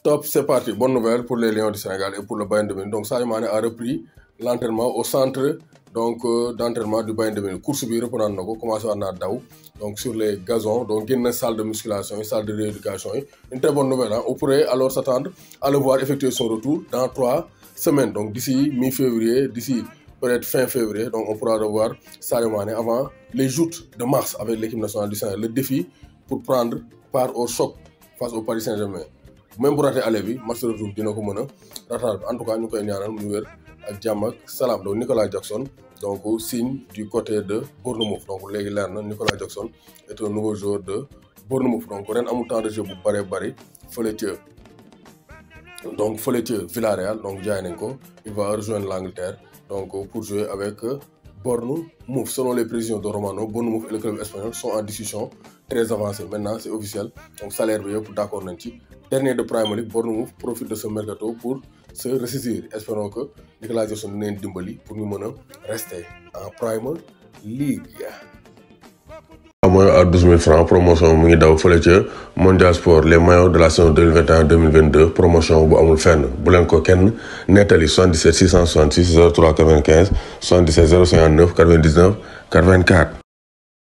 Top, c'est parti. Bonne nouvelle pour les Lions du Sénégal et pour le Bayern de Munich. Donc Sadio Mané a repris l'entraînement au centre d'entraînement du Bayern de Munich. Course bi reprendre na ko commencé war naa daw donc sur les gazons donc génn salle de musculation et salle de rééducation une très bonne nouvelle. On pourrait alors s'attendre à le voir effectuer son retour dans 3 semaines. Donc d'ici mi-février, d'ici peut-être fin février, donc on pourra revoir Sadio Mané avant les joutes de mars avec l'équipe nationale du Sénégal. Le défi pour prendre part au choc face au Paris Saint-Germain. Même pour rater aller bi match de retour dina ko mën a rattraper. En tout cas ñu koy ñaanal mu wér ak jàmm ak salaam. Donc Nicolas Jackson donc signe du côté de Bournemouth. Donc léegi leer na Nicolas Jackson est un nouveau joueur de Bournemouth. Donc ren amul temps de jeu bu bari fële ca Villarreal donc jaay nañ ko. Il va rejoindre l'Angleterre donc pour jouer avec Bournemouth. Selon les prévisions de Romano, Bournemouth et le club espagnol sont en discussion très avancée. Maintenant, c'est officiel. Donc, salaire bi yëpp d'accord nañ ci. Dernier de Premier League, Bournemouth profite de ce mercato pour se ressaisir. Espérons que Nicolas Jackson dina leen dimbali pour ñu mën a rester en Premier League. Mooy à 12 000 francs promotion mu ngi daw fële ca Mondial Sport les maillots de la saison 2021-2022 promotion bu amul fenn bu leen ko kenn nettali 77 666 03 95 77 059 99 84.